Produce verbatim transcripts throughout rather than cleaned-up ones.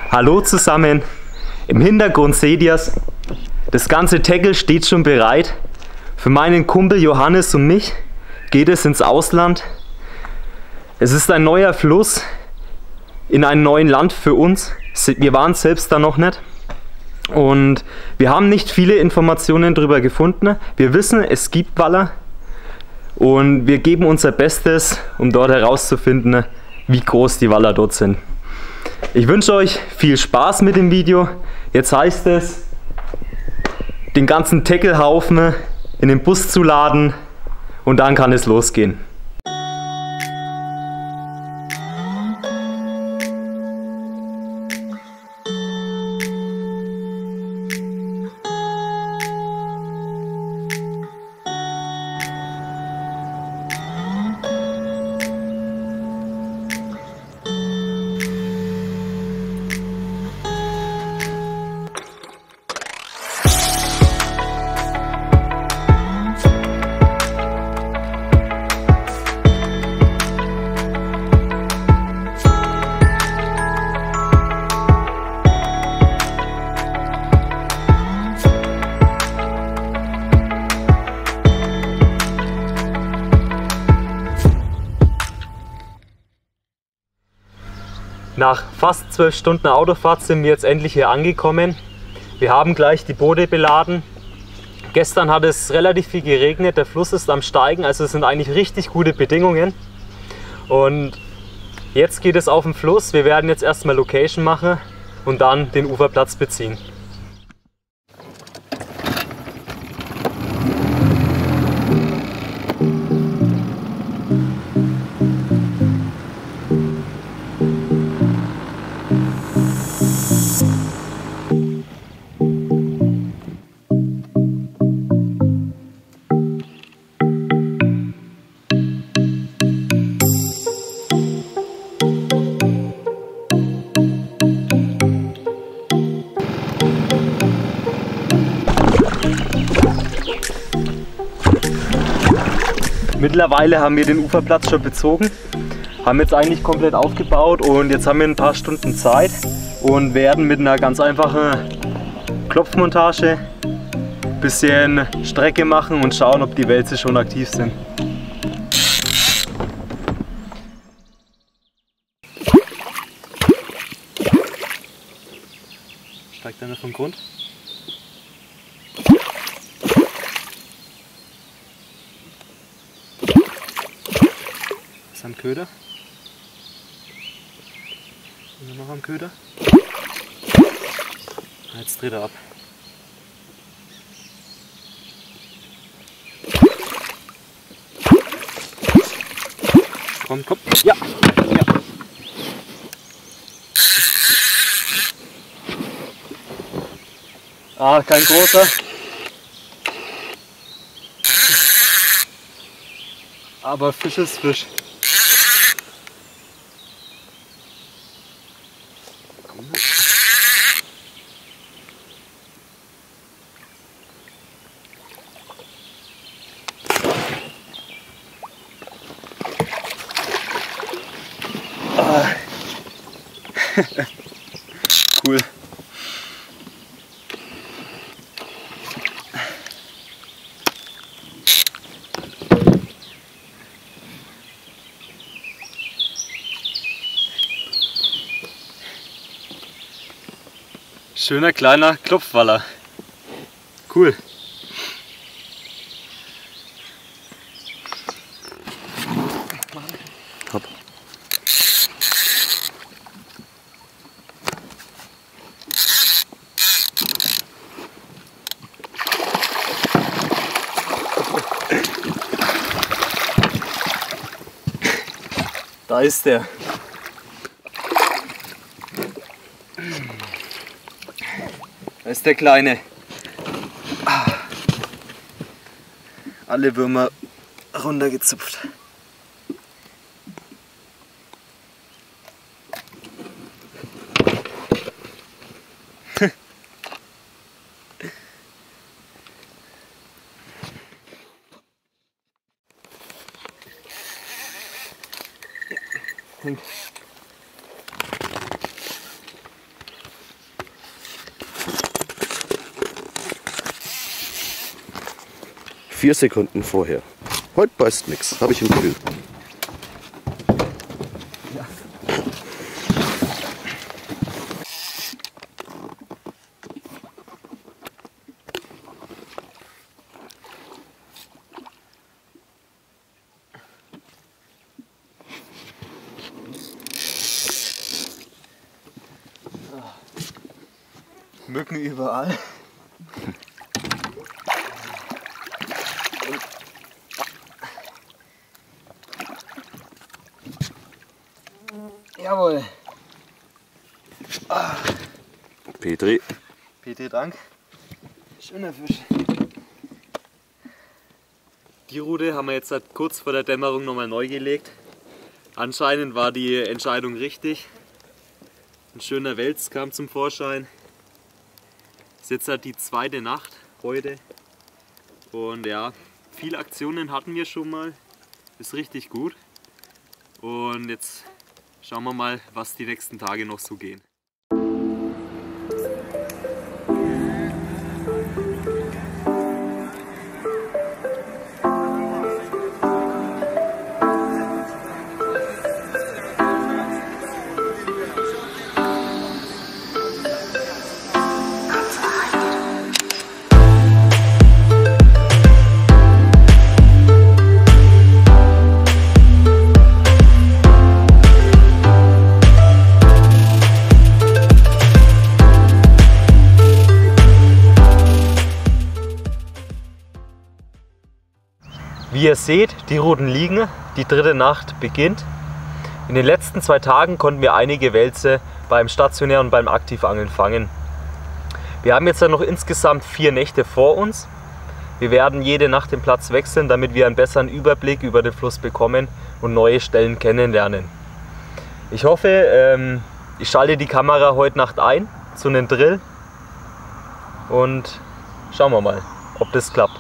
Hallo zusammen, im Hintergrund seht ihr's, das ganze Tackle steht schon bereit. Für meinen Kumpel Johannes und mich geht es ins Ausland. Es ist ein neuer Fluss in einem neuen Land für uns. Wir waren selbst da noch nicht und wir haben nicht viele Informationen darüber gefunden. Wir wissen, es gibt Waller und wir geben unser Bestes, um dort herauszufinden, wie groß die Waller dort sind. Ich wünsche euch viel Spaß mit dem Video. Jetzt heißt es, den ganzen Tacklehaufen in den Bus zu laden und dann kann es losgehen. Nach fast zwölf Stunden Autofahrt sind wir jetzt endlich hier angekommen. Wir haben gleich die Boote beladen. Gestern hat es relativ viel geregnet, der Fluss ist am Steigen, also es sind eigentlich richtig gute Bedingungen. Und jetzt geht es auf den Fluss. Wir werden jetzt erstmal Location machen und dann den Uferplatz beziehen. Mittlerweile haben wir den Uferplatz schon bezogen, haben jetzt eigentlich komplett aufgebaut und jetzt haben wir ein paar Stunden Zeit und werden mit einer ganz einfachen Klopfmontage ein bisschen Strecke machen und schauen, ob die Wälze schon aktiv sind. Steigt einer vom Grund? Am Köder. Sind wir noch am Köder? Jetzt dreht er ab. Komm, komm. Ja. Ja. Ah, kein großer. Aber Fisch ist Fisch. Ah. Cool. Schöner kleiner Klopfwaller. Cool. Top. Da ist der. Da ist der Kleine. Alle Würmer runtergezupft. vier Sekunden vorher. Heute beißt nichts, habe ich im Gefühl. Ja. Mücken überall. Jawohl. Ah. Petri. Petri, Dank. Schöner Fisch. Die Rute haben wir jetzt seit kurz vor der Dämmerung nochmal neu gelegt. Anscheinend war die Entscheidung richtig. Ein schöner Wels kam zum Vorschein. Ist jetzt halt die zweite Nacht heute. Und ja, viele Aktionen hatten wir schon mal. Ist richtig gut. Und jetzt schauen wir mal, was die nächsten Tage noch so gehen. Wie ihr seht, die Ruten liegen, die dritte Nacht beginnt. In den letzten zwei Tagen konnten wir einige Welse beim stationären und beim Aktivangeln fangen. Wir haben jetzt dann noch insgesamt vier Nächte vor uns. Wir werden jede Nacht den Platz wechseln, damit wir einen besseren Überblick über den Fluss bekommen und neue Stellen kennenlernen. Ich hoffe, ähm, ich schalte die Kamera heute Nacht ein zu einem Drill und schauen wir mal, ob das klappt.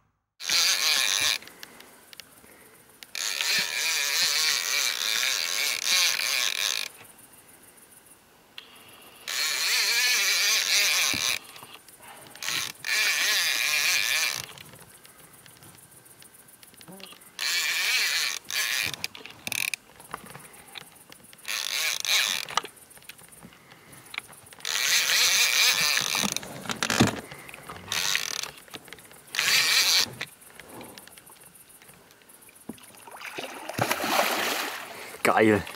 Geil.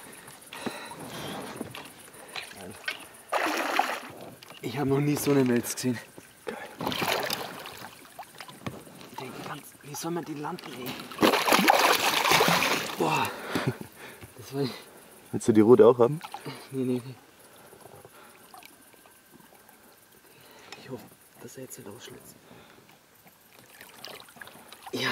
Ich habe noch nie so eine Wels gesehen. Geil. Ich denke ganz, wie soll man die landen? Ey? Boah. Das war... Willst du die Rute auch haben? Nee, nee, nee. Ich hoffe, dass er jetzt nicht ausschlitzt. Ja.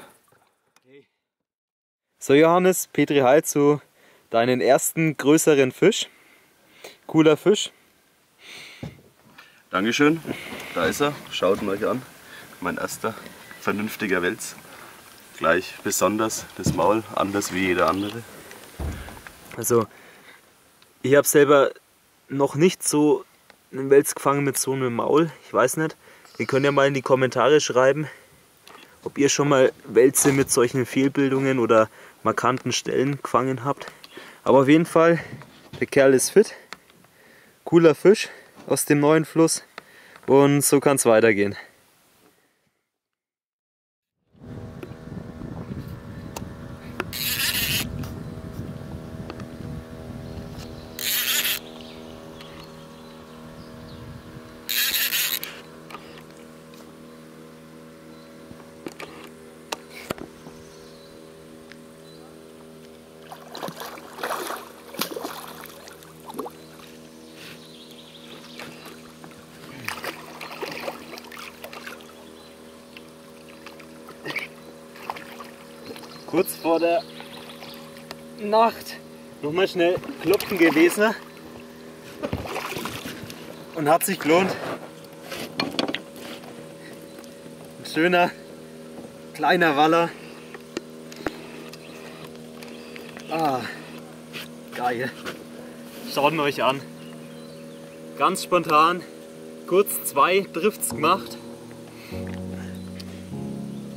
So Johannes, Petri, halt zu deinen ersten größeren Fisch. Cooler Fisch. Dankeschön, da ist er, schaut ihn euch an. Mein erster vernünftiger Wels. Gleich besonders das Maul, anders wie jeder andere. Also ich habe selber noch nicht so einen Wels gefangen mit so einem Maul. Ich weiß nicht, ihr könnt ja mal in die Kommentare schreiben, ob ihr schon mal Welse mit solchen Fehlbildungen oder markanten Stellen gefangen habt. Aber auf jeden Fall, der Kerl ist fit. Cooler Fisch aus dem neuen Fluss. Und so kann es weitergehen. Kurz vor der Nacht nochmal schnell klopfen gewesen und hat sich gelohnt. Ein schöner kleiner Waller. Ah, geil. Schaut ihn euch an. Ganz spontan, kurz zwei Drifts gemacht.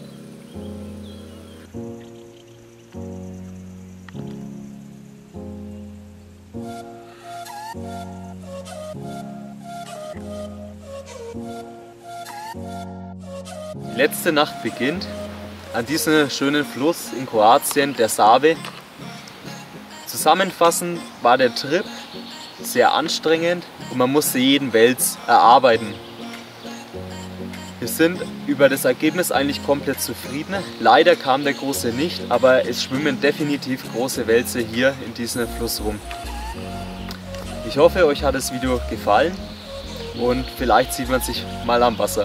Die letzte Nacht beginnt an diesem schönen Fluss in Kroatien, der Save. Zusammenfassend war der Trip sehr anstrengend und man musste jeden Wels erarbeiten. Wir sind über das Ergebnis eigentlich komplett zufrieden. Leider kam der große nicht, aber es schwimmen definitiv große Wälse hier in diesem Fluss rum. Ich hoffe, euch hat das Video gefallen und vielleicht sieht man sich mal am Wasser.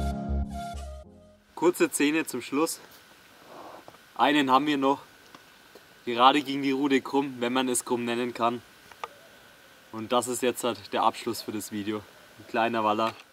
Kurze Szene zum Schluss. Einen haben wir noch. Gerade ging die Rute krumm, wenn man es krumm nennen kann. Und das ist jetzt halt der Abschluss für das Video. Ein kleiner Waller.